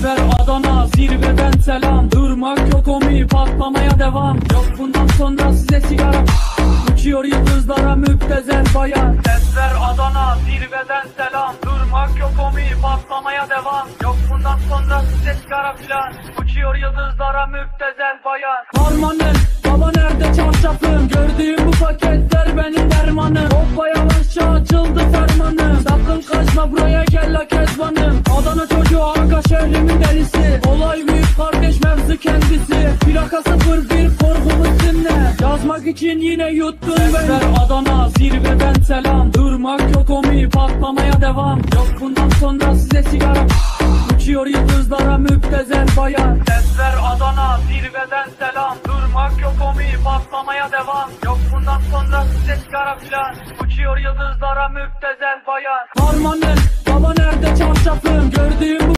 Desver Adana zirveden selam. Durmak yok omi, patlamaya devam. Yok bundan sonra size sigara. Uçuyor yıldızlara müptezel bayan. Desver Adana zirveden selam. Durmak yok omi, patlamaya devam. Yok bundan sonra size sigara filan. Uçuyor yıldızlara müptezel bayan. Harmanım baba nerede çarşafım? Gördüğüm bu paketler benim dermanım. Hoppa yavaşça açıldı fermanım. Sakın kaçma buraya gel la kezbanım. Adana çocuğu aga şehrimin delisi. Olay büyük kardeş mevzu kendisi. Plaka 01 korkumuz dinle. Yazmak için yine yuttun beni. Desver Adana zirveden selam. Durmak yok omi, patlamaya devam. Yok bundan sonra size sigara. Uçuyor yıldızlara müptezel bayan. Desver Adana zirveden selam. Durmak yok omi, patlamaya devam. Yok bundan sonra size sigara filan. Uçuyor yıldızlara müptezel bayan. Harmanım baba nerede çarşafım? Gördüğüm bu